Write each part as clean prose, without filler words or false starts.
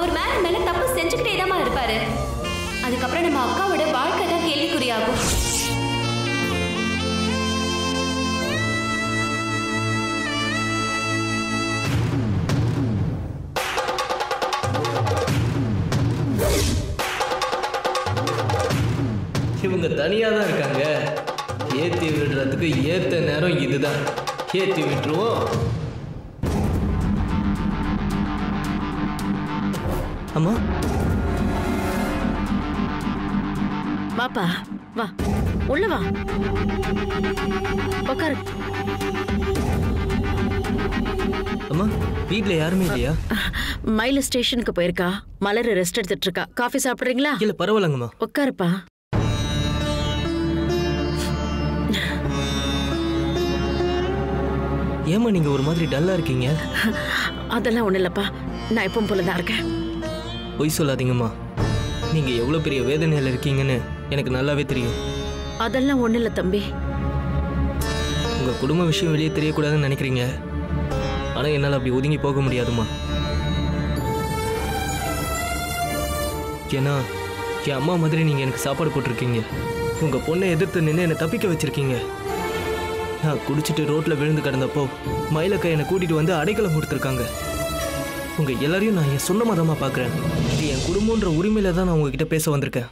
அவர் மேல தப்பு செஞ்சுக்கிட்டே தான் இருப்பாரு. அதுக்கப்புறம் நம்ம அக்காவோட வாழ்க்கை தான் கேள்விக்குறியாகும். இவங்க தனியா தான் இருக்காங்க. ஏத்தி விடுறதுக்கு ஏத்த நேரம் இதுதான். ஏத்தி விட்டுருவோம். அம்மா வாப்பா, வா உள்ள வா, உட்காரு. அம்மா வீட்ல யாருமே இல்லையா? மயில ஸ்டேஷனுக்கு போயிருக்கா. மலர் ரெஸ்ட் எடுத்துட்டு இருக்கா. காஃபி சாப்பிடுறீங்களா? இல்ல பரவாயில்லங்கம்மா. உட்காருப்பா. ஏமா நீங்க ஒரு மாதிரி டல்லா இருக்கீங்க? அதெல்லாம் ஒண்ணு இல்லப்பா, நான் எப்பவும் போலதான் இருக்கேன். பொய் சொல்லாதீங்கம்மா. நீங்க எவ்வளவு பெரிய வேதனையில இருக்கீங்கன்னு எனக்கு நல்லாவே தெரியும். அதெல்லாம் ஒண்ணு இல்ல தம்பி. உங்க குடும்ப விஷயம் வெளியே தெரியக்கூடாதுன்னு நினைக்கிறீங்க. ஆனா என்னால அப்படி ஒதுங்கி போக முடியாதுமா. ஏன்னா என் அம்மா மாதிரி நீங்க எனக்கு சாப்பாடு போட்டிருக்கீங்க. உங்க பொண்ணை எதிர்த்து நின்று என்னை தப்பிக்க வச்சிருக்கீங்க. நான் குடிச்சிட்டு ரோட்ல விழுந்து கிடந்தப்போ மயிலக்கா என்னை கூட்டிட்டு வந்து அடைக்கலம் கொடுத்துருக்காங்க. உங்க எல்லாரையும் நான் என் சொந்த மதமா பாக்குறேன். இது என் குடும்பம்ன்ற உரிமையில தான் நான் உங்ககிட்ட பேச வந்திருக்கேன்.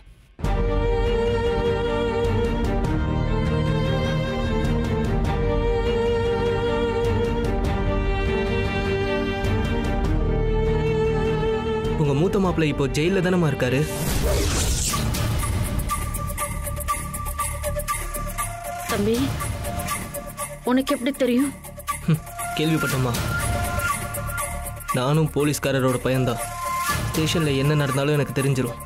உங்க மூத்த மாப்பிள்ளை இப்போ ஜெயில தானமா இருக்காரு? தம்பி உனக்கு எப்படி தெரியும்? கேள்விப்பட்டம்மா. நானும் போலீஸ்காரரோட பையன்தான். ஸ்டேஷன்ல என்ன நடந்தாலும் எனக்கு தெரிஞ்சிடும்.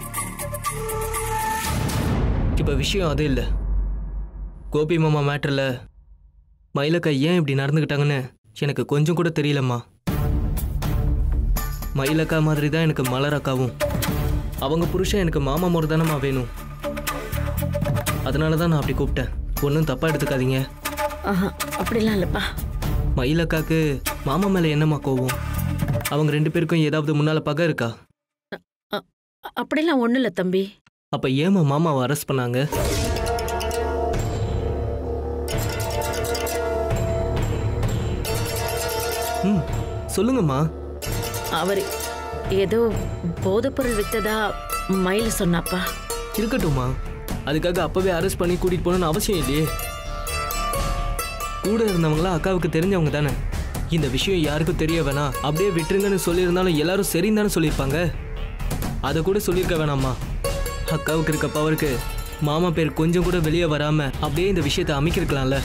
இப்ப விஷயம் அது இல்லை. கோபி மாமா மேட்டர்ல மயிலக்கா ஏன் இப்படி நடந்துக்கிட்டாங்கன்னு எனக்கு கொஞ்சம் கூட தெரியலம்மா. மயிலக்கா மாதிரி தான் எனக்கு மலரக்காவும். அவங்க புருஷன் எனக்கு மாமா முறை தானம்மா வேணும். அதனால தான் நான் அப்படி கூப்பிட்டேன். ஒன்றும் தப்பா எடுத்துக்காதீங்க. அப்படிலாம் இல்லப்பா. மயிலக்காக்கு மாமா மேல என்னம்மா கோவம்? அவங்க ரெண்டு பேருக்கும் ஏதாவது முன்னால பகை இருக்கா? அப்படிலாம் ஒண்ணு இல்ல தம்பி. அப்ப ஏமா மாமாவை அரெஸ்ட் பண்ணாங்க? சொல்லுங்கம்மா. அவர் ஏதோ போதைப்பொருள் வித்ததா மயில சொன்னாப்பா. இருக்கட்டும்மா. அதுக்காக அப்பவே அரெஸ்ட் பண்ணி கூட்டிட்டு போகணும்னு அவசியம் இல்லையே. கூட இருந்தவங்களா அக்காவுக்கு தெரிஞ்சவங்க தானே. இந்த விஷயம் யாருக்கும் தெரிய வேணாம், அப்படியே விட்டுருங்கன்னு சொல்லியிருந்தாலும் எல்லாரும் சரின்னு தானே சொல்லியிருப்பாங்க. அதை கூட சொல்லியிருக்க வேணாம்மா. அக்காவுக்கு இருக்க பவருக்கு மாமா பேர் கொஞ்சம் கூட வெளியே வராம அப்படியே இந்த விஷயத்தை அமைக்கிருக்கலாம்ல.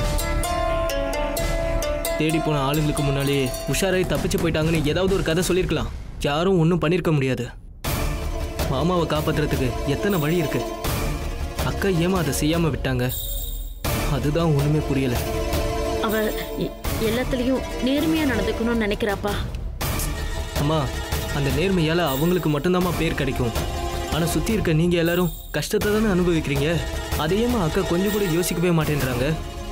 தேடி போன ஆளுங்களுக்கு முன்னாலே உஷாராய் தப்பிச்சு போயிட்டாங்கன்னு ஏதாவது ஒரு கதை சொல்லியிருக்கலாம். யாரும் ஒன்றும் பண்ணியிருக்க முடியாது. மாமாவை காப்பாத்துறதுக்கு எத்தனை வழி இருக்கு. அக்கா ஏமா அதை செய்யாம விட்டாங்க? அதுதான் ஒண்ணுமே புரியல. அவ எல்லாத்துலயும் நேர்மையா நடந்துக்கணும்னு நினைக்கிறாப்பா. அம்மா அந்த நேர்மையால அவங்களுக்கு மட்டும்தாம்மா பேர் கிடைக்கும். ஆனா சுத்தி இருக்க நீங்க எல்லாரும் கஷ்டத்தை தானே அனுபவிக்கிறீங்க. அதையேமா அக்கா கொஞ்சம் கூட யோசிக்கவே மாட்டேன்றாங்க.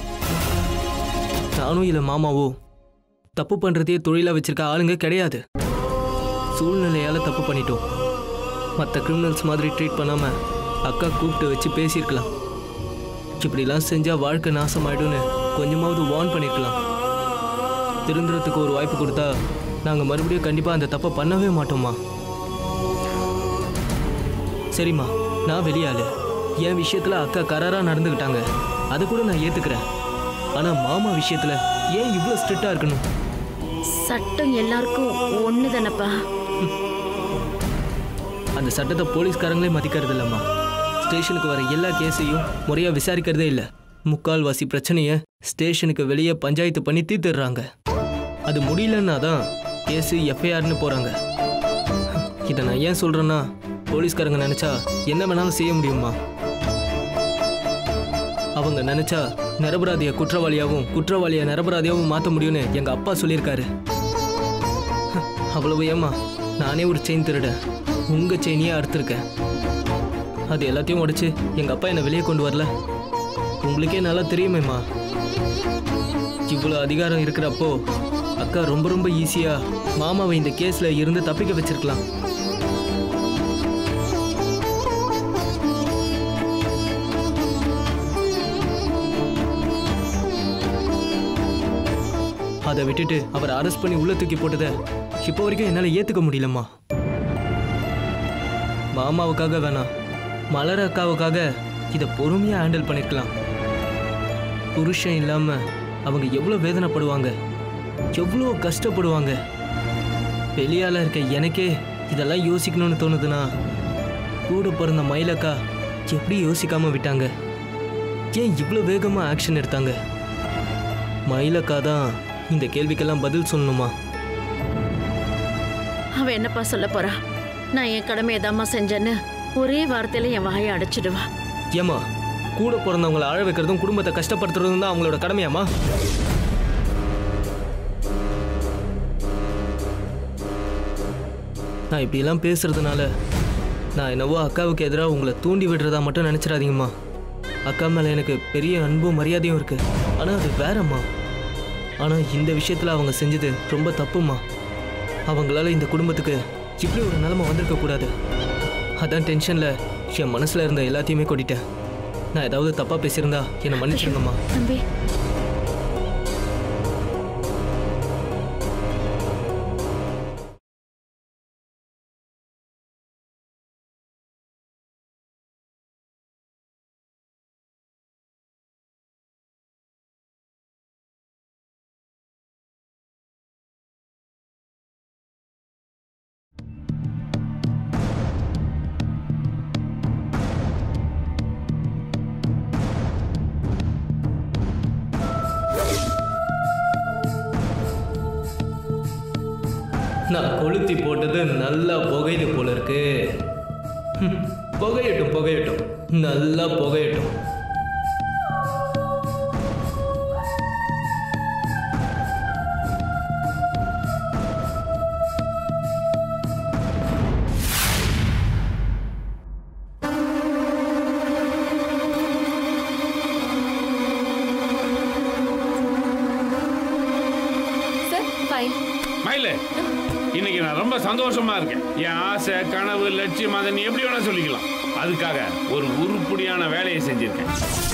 நானும் இல்ல மாமாவோ தப்பு பண்றதையே தொழிலா வச்சிருக்க ஆளுங்க கிடையாது. சூழ்நிலையால தப்பு பண்ணிட்டோம். மற்ற கிரிமினல்ஸ் மாதிரி ட்ரீட் பண்ணாம அக்கா கூப்பிட்டு வச்சு பேசியிருக்கலாம். இப்படிலாம் செஞ்சா வாழ்க்கை நாசமாயிடும்னு கொஞ்சமாவது வார்ன் பண்ணிருக்கலாம். திருந்துறதுக்கு ஒரு வாய்ப்பு கொடுத்தா நாங்க மறுபடியும் கண்டிப்பா அந்த தப்பை பண்ணவே மாட்டோம்மா. சரிம்மா, நான் வெளியாளு. என் விஷயத்துல அக்கா கராரா நடந்துக்கிட்டாங்க. அதை கூட நான் ஏத்துக்கிறேன். ஆனா மாமா விஷயத்துல ஏன் இவ்வளவு ஸ்ட்ரிக்டா இருக்கணும்? சட்டம் எல்லாருக்கும் ஒண்ணு தானப்பா. அந்த சட்டத்தை போலீஸ்காரங்களே மதிக்கிறது இல்லம்மா. ஸ்டேஷனுக்கு வர எல்லா கேஸையும் முறையா விசாரிக்கிறதே இல்லை. முக்கால்வாசி பிரச்சனைய ஸ்டேஷனுக்கு வெளியே பஞ்சாயத்து பண்ணி தீர்த்துடுறாங்க. அது முடியலன்னா தான் கேஸு எஃப்ஐஆர்னு போறாங்க. இதை நான் ஏன் சொல்றேன்னா, போலீஸ்காரங்க நினைச்சா என்ன வேணாலும் செய்ய முடியுமா? அவங்க நினைச்சா நிரபராதிய குற்றவாளியாவும் குற்றவாளிய நிரபராதியாவும் மாற்ற முடியும்னு எங்க அப்பா சொல்லியிருக்காரு. அவ்வளவு ஏமா நானே ஒரு செயின் திருடேன். உங்க செயினியே அறுத்திருக்கேன். அது எல்லாத்தையும் உடைச்சு எங்க அப்பா என்னை வெளியே கொண்டு வரல. உங்களுக்கே நல்லா தெரியுமேம்மா. இவ்வளோ அதிகாரம் இருக்கிறப்போ அக்கா ரொம்ப ரொம்ப ஈஸியா மாமாவை இந்த கேஸ்ல இருந்து தப்பிக்க வச்சிருக்கலாம். அதை விட்டுட்டு அவரை அரெஸ்ட் பண்ணி உள்ள தூக்கி போட்டதை இப்போ வரைக்கும் என்னால ஏத்துக்க முடியலம்மா. மாமாவுக்காக வேணாம், மலர் அக்காவுக்காக இதை பொறுமையா ஹேண்டில் பண்ணிருக்கலாம். புருஷன் இல்லாம அவங்க எவ்வளவு வேதனைப்படுவாங்க, எவ்வளோ கஷ்டப்படுவாங்க. வெளியால இருக்க எனக்கே இதெல்லாம் யோசிக்கணும்னு தோணுதுன்னா கூட பிறந்த மயிலக்கா எப்படி யோசிக்காம விட்டாங்க? ஏன் இவ்வளோ வேகமா ஆக்ஷன் எடுத்தாங்க? மயிலக்கா தான் இந்த கேள்விக்கெல்லாம் பதில் சொல்லணுமா? அவ என்னப்பா சொல்ல போறா? நான் என் கடமையை தாம்மா செஞ்சேன்னு ஒரே வார்த்தையில என் வாயை அடைச்சிடுவா. ஏமா, கூட பிறந்தவங்களை அழ வைக்கிறதும் குடும்பத்தை கஷ்டப்படுத்துறதும் தான் அவங்களோட கடமையாமா? நான் இப்படியெல்லாம் பேசுறதுனால நான் என்னவோ அக்காவுக்கு எதிராக உங்களை தூண்டி விடுறதா மட்டும் நினைச்சிடாதீங்கம்மா. அக்கா மேலே எனக்கு பெரிய அன்பும் மரியாதையும் இருக்கு. ஆனால் அது வேறம்மா. ஆனால் இந்த விஷயத்தில் அவங்க செஞ்சது ரொம்ப தப்புமா. அவங்களால இந்த குடும்பத்துக்கு இப்படி ஒரு நிலைமை வந்திருக்க கூடாது. அதான் டென்ஷனில் என் மனசில் இருந்த எல்லாத்தையுமே கொட்டிட்டேன். நான் ஏதாவது தப்பாக பேசியிருந்தா என்னை மன்னிச்சிருங்கம்மா. தம்பி, நான் கொளுத்தி போட்டது நல்லா புகையுது போல இருக்கு. புகையட்டும் புகையட்டும், நல்லா புகையட்டும். இன்னைக்கு நான் ரொம்ப சந்தோஷமா இருக்கேன். என் ஆசை, கனவு, லட்சியம் அதை நீ எப்படி வேணா சொல்லிக்கலாம். அதுக்காக ஒரு உருப்படியான வேலையை செஞ்சிருக்கேன்.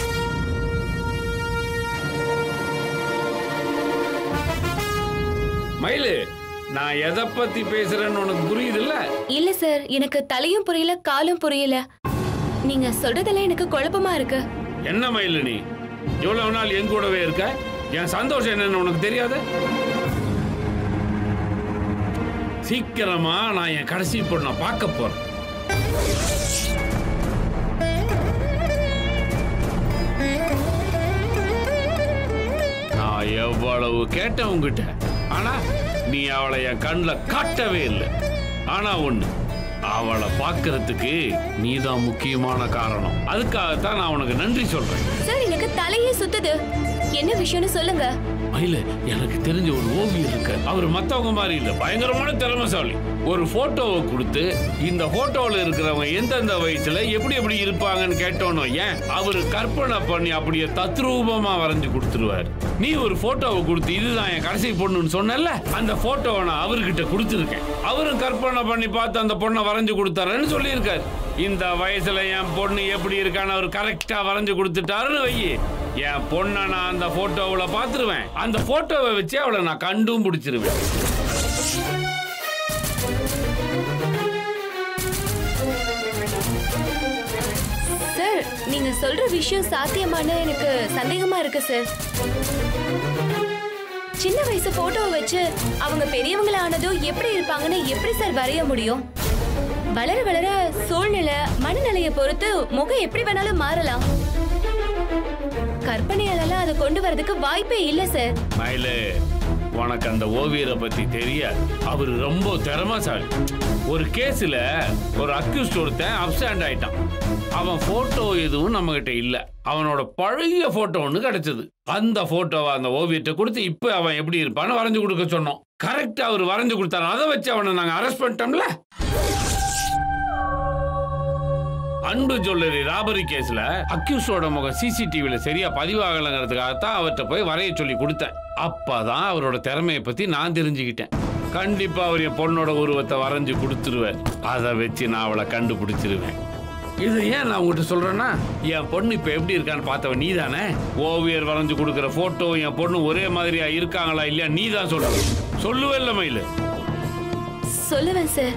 மயிலு, நான் எதை பத்தி பேசுறேன்னு உனக்கு புரியுது இல்ல? இல்ல சார், எனக்கு தலையும் புரியல காலும் புரியல. நீங்க சொல்றதெல்லாம் எனக்கு குழப்பமா இருக்கு. என்ன மயிலு, நீ எவ்வளவு நாள் என் கூடவே இருக்க? என் சந்தோஷம் என்னன்னு உனக்கு தெரியாது? சீக்கிரமா நான் என் கடைசி பொண்ணை பார்க்க போறேன். நான் எவ்வளவு கேட்டேன் உங்ககிட்ட, ஆனா நீ அவளை என் கண்ணில் காட்டவே இல்லை. ஆனா ஒண்ணு, அவளை பார்க்கறதுக்கு நீதான் முக்கியமான காரணம். அதுக்காகத்தான் நான் உனக்கு நன்றி சொல்றேன். சார், எனக்கு தலையே சுத்துது. என்ன விஷயம்னு சொல்லுங்க. மயில, எனக்கு தெரிஞ்ச ஒரு ஓவியர் இருக்கு. அவர் மத்தவங்க மாதிரி இல்ல, பயங்கரமான திறமைசாலி. ஒரு போட்டோவை கொடுத்து இந்த போட்டோவில் இருக்கிறவங்க எந்தெந்த வயசுல எப்படி எப்படி இருப்பாங்கன்னு கேட்டோன்னு ஏன் அவரு கற்பனை பண்ணி அப்படியே தத்ரூபமா வரைஞ்சு கொடுத்துருவாரு. நீ ஒரு போட்டோவை கொடுத்து இதுதான் என் கடைசி பொண்ணுன்னு சொன்னல, அந்த போட்டோவை நான் அவர்கிட்ட கொடுத்துருக்கேன். அவரும் கற்பனை பண்ணி பார்த்து அந்த பொண்ணை வரைஞ்சு கொடுத்தாருன்னு சொல்லியிருக்காரு. இந்த வயசுல என் பொண்ணு எப்படி இருக்கான்னு அவர் கரெக்டா வரைஞ்சு கொடுத்துட்டாருன்னு வையி, என் பொண்ணை நான் அந்த போட்டோவில் பார்த்துருவேன். அந்த போட்டோவை வச்சு அவளை நான் கண்டும் பிடிச்சிருவேன். சார், நீங்க சொல்ற விஷயம் சாத்தியமான எனக்கு சந்தேகமா இருக்கு சார். சின்ன வயசு போட்டோவை வச்சு அவங்க பெரியவங்கள ஆனதும் எப்படி இருப்பாங்கன்னு எப்படி சார் வரைய முடியும்? வளர வளர சூழ்நிலை மனநிலையை பொறுத்து முகம் எப்படி வேணாலும் மாறலாம். கற்பனையால அதை கொண்டு வரதுக்கு வாய்ப்பே இல்ல சார். மயிலே, உனக்கு அந்த ஓவியரை பத்தி தெரியாது. அவர் ரொம்ப திறமைசாலி. ஒரு கேஸ்ல ஒரு அக்யூஸ்ட் ஒருத்தன் அப்சாண்ட் ஆயிட்டான். அவன் போட்டோ எதுவும் நம்ம கிட்ட இல்ல. அவனோட பழைய போட்டோ ஒண்ணு கிடைச்சது. அந்த போட்டோவை அந்த ஓவியத்தை கொடுத்து இப்ப அவன் எப்படி இருப்பான்னு வரைஞ்சு கொடுக்க சொன்னோம். கரெக்டா அவர் வரைஞ்சு கொடுத்தாரு. அதை வச்சு அவனை நாங்க அரெஸ்ட் பண்ணிட்டோம்ல. அன்பு ஜுவல்லரி ராபரி கேஸ்ல அக்யூஸ்டோட முகம் சிசிடிவில சரியா பதிவாகலங்கிறதுக்காகத்தான் அவர்கிட்ட போய் வரைய சொல்லி கொடுத்தேன். அப்பதான் அவரோட திறமையை பத்தி நான் தெரிஞ்சுக்கிட்டேன். கண்டிப்பா அவர் என் பொண்ணோட உருவத்தை வரைஞ்சு கொடுத்துருவார். அதை வச்சு நான் அவளை கண்டுபிடிச்சிருவேன். இது ஏன் நான் உங்ககிட்ட சொல்றேன்னா, என் பொண்ணு இப்ப எப்படி இருக்கான்னு பார்த்தவன் நீ தானே. ஓவியர் வரைஞ்சு கொடுக்குற போட்டோ என் பொண்ணு ஒரே மாதிரியா இருக்காங்களா இல்லையா நீ தான் சொல்ற. சொல்லுவேல்ல மயிலு? சொல்லுவேன் சார்.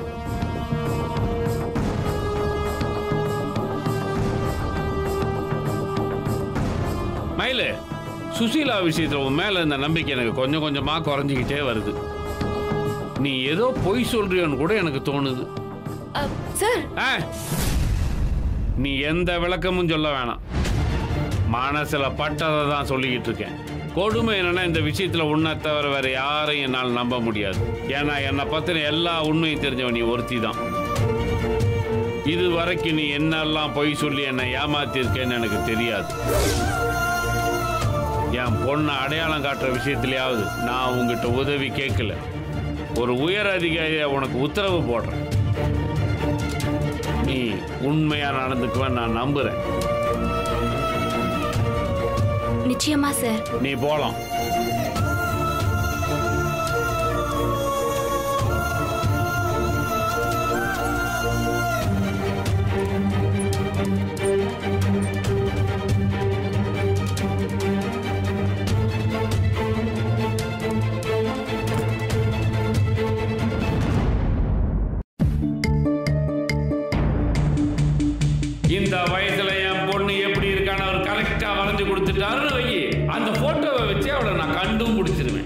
மயிலு, சுசீலா விஷயத்துல உன் மேல இந்த நம்பிக்கை எனக்கு கொஞ்சம் கொஞ்சமா குறைஞ்சிக்கிட்டே வருது. நீ ஏதோ பொய் சொல்றியோன்னு கூட எனக்கு தோணுது. சார், நீ எந்த விளக்கமும் சொல்ல வேணாம். மனசுல பட்டதை தான் சொல்லிக்கிட்டு இருக்கேன். கொடுமை என்னன்னா, இந்த விஷயத்துல உன்னை தவிர வேற யாரையும் என்னால் நம்ப முடியாது. ஏன்னா என்னை பத்தின எல்லா உண்மையும் தெரிஞ்சவன் நீ ஒருத்தி தான். இது வரைக்கும் நீ என்னெல்லாம் பொய் சொல்லி என்னை ஏமாத்திருக்கேன்னு எனக்கு தெரியாது. என் பொண்ணை அடையாளம் காட்டுற விஷயத்திலேயாவது நான் உங்ககிட்ட உதவி கேட்கல. ஒரு உயர் அதிகாரியை உனக்கு உத்தரவு போடுறேன். நீ உண்மையா நடந்துக்குவேன் நான் நம்புறேன். நிச்சயமா சார். நீ போலாம். இந்த வயசுல என் பொண்ணு எப்படி இருக்கான்னு அவர் கரெக்டா வரைஞ்சு கொடுத்துட்டாருன்னு வை, அந்த போட்டோவை வச்சு அவளை நான் கண்டும் பிடிச்சிருவேன்.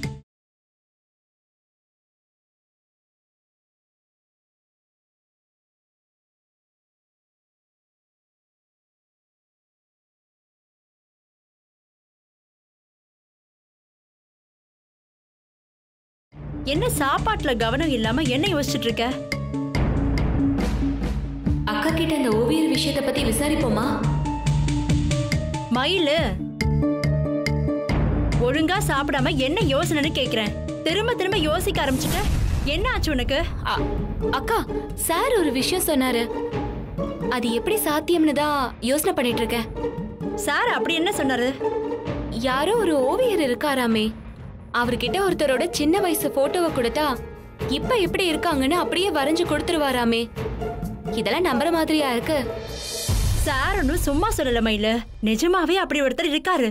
என்ன சாப்பாட்டுல கவனம் இல்லாம என்ன யோசிச்சுட்டு இருக்க? அக்கா கிட்ட அந்த ஓவியர் விஷயத்தை பத்தி விசாரிப்போமா? மயிலு, ஒழுங்கா சாப்பிடாம என்ன யோசனைன்னு கேக்குறேன். திரும்ப திரும்ப யோசிக்க ஆரம்பிச்சுட்ட. என்ன ஆச்சு உனக்கு? அக்கா, சார் ஒரு விஷயம் சொன்னாரு. அது எப்படி சாத்தியம்னு தான் யோசனை பண்ணிட்டு இருக்கேன். சார் அப்படி என்ன சொன்னாரு? யாரோ ஒரு ஓவியர் இருக்காராமே, அவர்கிட்ட ஒருத்தரோட சின்ன வயசு போட்டோவை கொடுத்தா இப்ப எப்படி இருக்காங்கன்னு அப்படியே வரைஞ்சு கொடுத்துருவாராமே. இதெல்லாம் நம்புற மாதிரியா இருக்கு? சார் ஒன்னும் சும்மா சொல்லல மயிலு, நிஜமாவே அப்படி ஒருத்தர் இருக்காரு.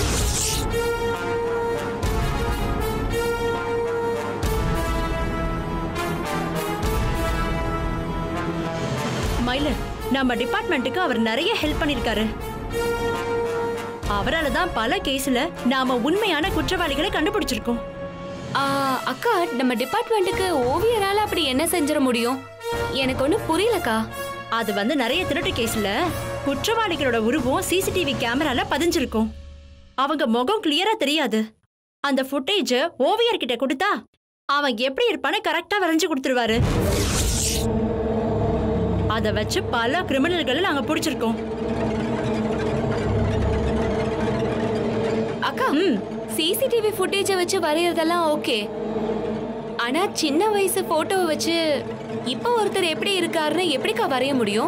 மயிலு, நம்ம டிபார்ட்மெண்ட்டுக்கு அவர் நிறைய ஹெல்ப் பண்ணிருக்காரு. அவரால தான் பல கேஸ்ல நாம உண்மையான குற்றவாளிகளை கண்டுபிடிச்சிருக்கோம். அக்கா, நம்ம டிபார்ட்மெண்ட்டுக்கு ஓவியரால அப்படி என்ன செஞ்சிட முடியும்? எனக்கு ஒண்ணு புரியலக்கா. அது வந்து நிறைய திருட்டு கேஸ்ல குற்றவாளிகளோட உருவம் சிசிடிவி கேமரால பதிஞ்சிருக்கும். அவங்க முகம் கிளியரா தெரியாது. அந்த ஃபுட்டேஜ் ஓவியர் கிட்ட கொடுத்தா அவன் எப்படி இருப்பான்னு கரெக்டா வரைஞ்சு கொடுத்துருவாரு. அத வச்சு பல கிரிமினல்களை நாங்க பிடிச்சிருக்கோம். அக்கா, சிசிடிவி ஃபுட்டேஜை வச்சு வரையறதெல்லாம் ஓகே. ஆனா சின்ன வயசு போட்டோவை வச்சு இப்ப ஒருத்தர் எப்படி இருக்காருன்னு எப்படிக்கா வரைய முடியும்?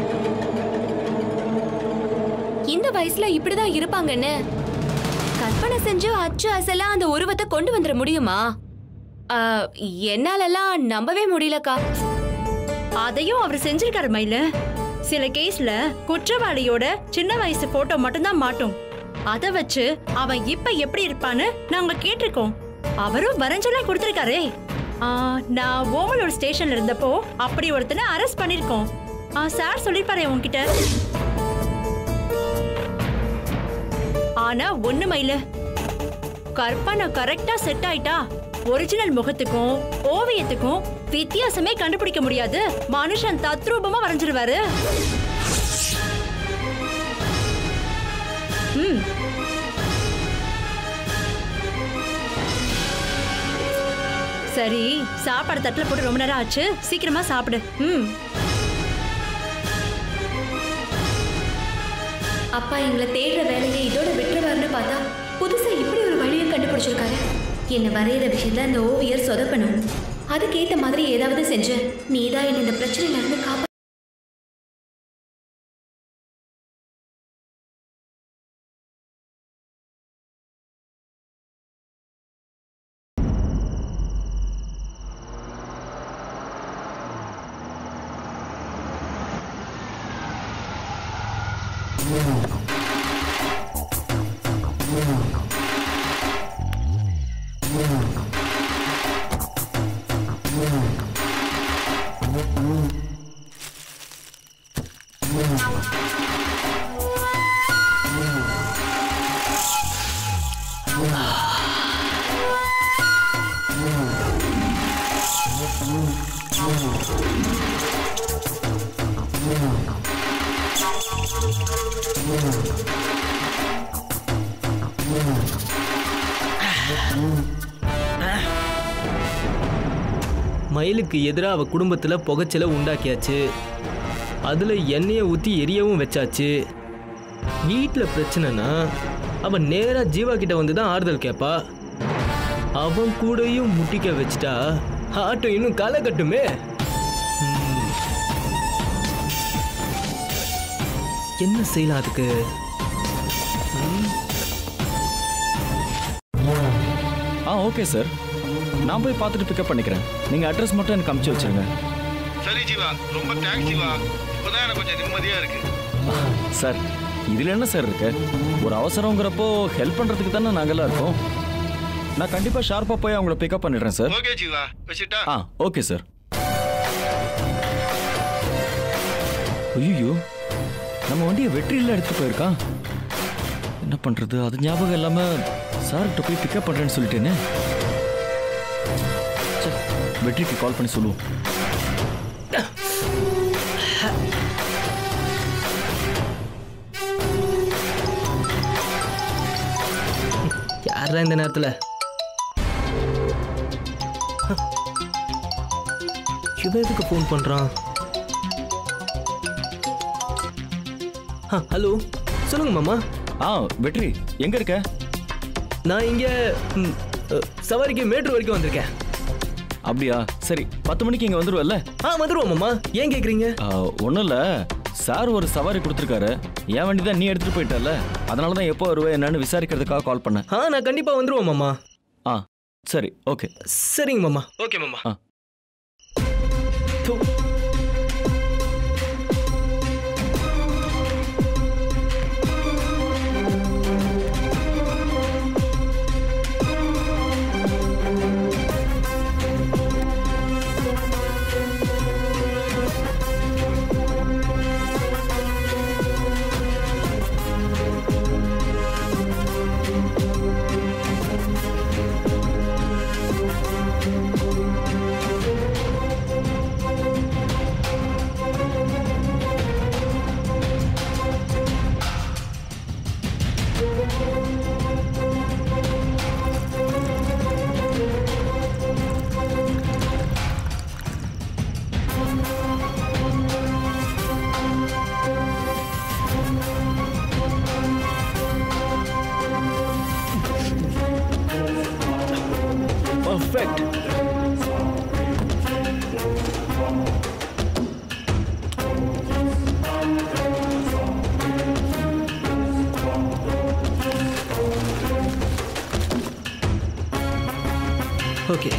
இந்த வயசுல இப்படிதான் இருப்பாங்கன்னு கற்பனை செஞ்சு அச்சு அசலா அந்த உருவத்தை கொண்டு வந்துட முடியுமா? என்னாலெல்லாம் நம்பவே முடியலக்கா. அதையும் அவர் செஞ்சிருக்காரு மயில. சில கேஸ்ல குற்றவாளியோட சின்ன வயசு போட்டோ மட்டும்தான் மாட்டோம். அத வச்சு அவன் இப்ப எப்படி இருப்பான்னு நாங்க கேட்டிருக்கோம். அவரும் வரைஞ்செல்லாம் கொடுத்திருக்காரே. நான் ஓமலூர் ஸ்டேஷன்ல இருந்தப்போ அப்படி ஒருத்தனை அரெஸ்ட் பண்ணிருக்கோம். சார் சொல்லிருப்பாரு உன்கிட்ட. ஆனா ஒண்ணு மயில, கற்பனை கரெக்டா செட் ஆயிட்டா ஒரிஜினல் முகத்துக்கும் ஓவியத்துக்கும் வித்தியாசமே கண்டுபிடிக்க முடியாது. மனுஷன் தத்ரூபமா வரைஞ்சிருவாரு. சரி, சாப்பாடு தட்டுல போட்டு ரொம்ப நேரம் ஆச்சு, சீக்கிரமா சாப்பிடு. அப்பா எங்களை தேடுற வேலையை இதோட விட்டுருவாருன்னு பார்த்தா புதுசா இப்படி ஒரு வழியை கண்டுபிடிச்சிருக்காரு. என்ன வரைகிற விஷயத்துல அந்த ஓவியர் சொதப்பணும். அதுக்கேத்த மாதிரி ஏதாவது செஞ்சு நீதான் என்ன இந்த பிரச்சனையில இருந்து காப்பா மயிலுக்கு எதிராக அவ குடும்பத்துல புகைச்சலை உண்டாக்கியாச்சு. அதுல எண்ணெயை ஊத்தி எரியவும் வச்சாச்சு. வீட்டுல பிரச்சனைனா அவன் நேரா ஜீவா கிட்ட வந்துதான் ஆறுதல் கேட்பா. அவன் கூடயும் முட்டிக்க வச்சுட்டா ஆட்டம் இன்னும் களை கட்டுமே. என்ன செய்யலாம் அதுக்கு? ஓகே சார், நான் போய் பார்த்துட்டு பிக்கப் பண்ணிக்கிறேன். நீங்க அட்ரஸ் மட்டும் எனக்கு அனுப்பிச்சு வச்சிருங்க. சரி ஜீவா, ரொம்ப தேங்க்ஸ் ஜீவா. இப்போதான் எனக்கு கொஞ்சம் நிம்மதியா இருக்கு. சார், இதுல என்ன சார் இருக்கு? ஒரு அவசரங்கிறப்போ ஹெல்ப் பண்றதுக்கு தானே நாங்கெல்லாம் இருக்கோம். நான் கண்டிப்பா ஷார்ப்பா போய் அவங்கள பிக்கப் பண்ணிடுறேன் சார். ஓகே ஜீவா, வச்சிட்டா? Okay sir. ஐயோ, நம்ம வண்டியை வெற்றியில் எடுத்துட்டு போயிருக்கான். என்ன பண்றது? அது ஞாபகம் இல்லாம சார்கிட்ட போய் பிக்கப் பண்றேன்னு சொல்லிட்டேனே. வெற்றிக்கு கால் பண்ணி சொல்லுவோம். யாரா இந்த நேரத்துல? எதுக்கு போன் பண்றான்? ஹலோ, சொல்லுங்க மாமா. வெற்றி, எங்க இருக்க? நான் இங்க சவாரிக்கு மேட்டூர் வரைக்கும் வந்திருக்கேன். அப்படியா? சரி, 10 மணிக்கு இங்க வந்துருவல்ல? வந்துருவோம் மாமா. ஏன் கேக்குறீங்க? ஒன்றும் இல்லை, சார் ஒரு சவாரி கொடுத்துருக்காரு. என் வண்டி தான் நீ எடுத்துட்டு போயிட்டல, அதனால தான் எப்போ வருவேன் என்னன்னு விசாரிக்கிறதுக்காக கால் பண்ணேன். நான் கண்டிப்பா வந்துருவோம் மாமா. சரி, ஓகே. சரிங்க மாமா. ஓகே மாமா. Perfect. Okay.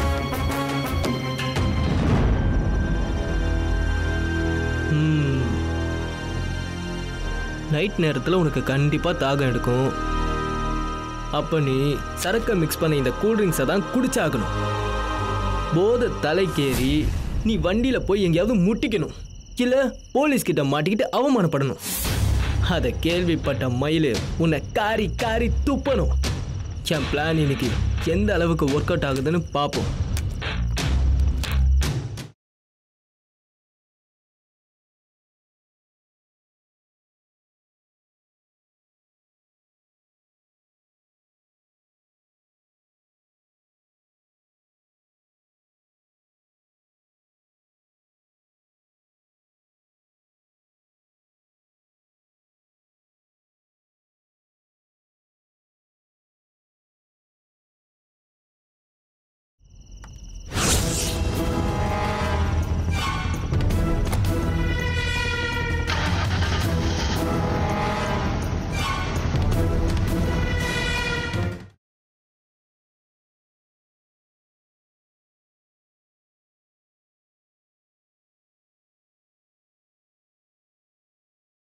நைட் நேரத்தில் உனக்கு கண்டிப்பாக தாகம் எடுக்கும். அப்போ நீ சரக்கை மிக்ஸ் பண்ண இந்த கூல்ட்ரிங்க்ஸை தான் குடிச்சாகணும். போதை தலைக்கேறி நீ வண்டியில் போய் எங்கேயாவது முட்டிக்கணும், இல்லை போலீஸ்கிட்ட மாட்டிக்கிட்டு அவமானப்படணும். அதை கேள்விப்பட்ட மயில் உன்னை காரி காரி துப்பணும். என் பிளான் இன்னைக்கு எந்த அளவுக்கு ஒர்க் அவுட் ஆகுதுன்னு பார்ப்போம்.